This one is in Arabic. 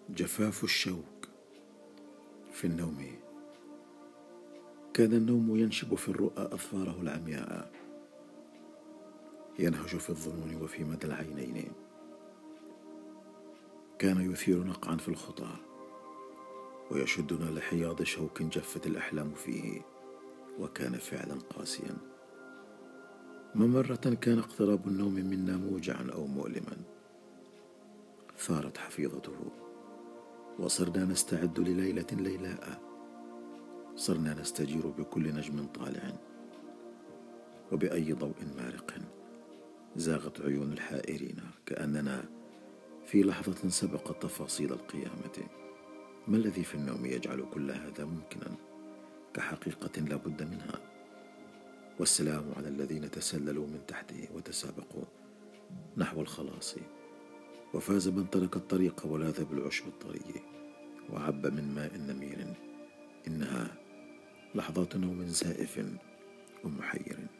جفاف الشوك في النوم. كان النوم ينشب في الرؤى أظفاره العمياء، ينهش في الظنون وفي مدى العينين. كان يثير نقعا في الخطى ويشدنا لحياض شوك جفت الأحلام فيه، وكان فعلا قاسيا. ممرة كان اقتراب النوم منا موجعا أو مؤلما، ثارت حفيظته وصرنا نستعد لليلة ليلاء. صرنا نستجير بكل نجم طالع وبأي ضوء مارق. زاغت عيون الحائرين كأننا في لحظة سبقت تفاصيل القيامة. ما الذي في النوم يجعل كل هذا ممكنا كحقيقة لا بد منها؟ والسلام على الذين تسللوا من تحته وتسابقوا نحو الخلاص. وفاز من ترك الطريق ولاذ بالعشب الطري وعب من ماء نمير. إنها لحظات نوم زائف ومحير.